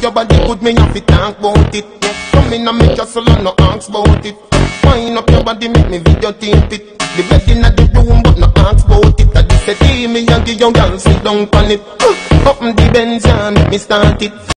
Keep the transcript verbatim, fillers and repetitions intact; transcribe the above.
your body good, me have to talk about it. Come in and make your soul and no ask about it. Wind up your body, make me videotape it. The bed in the room, but no ask about it. I just say, me and the young girl sit down on it. Up in the Benz and make me start it.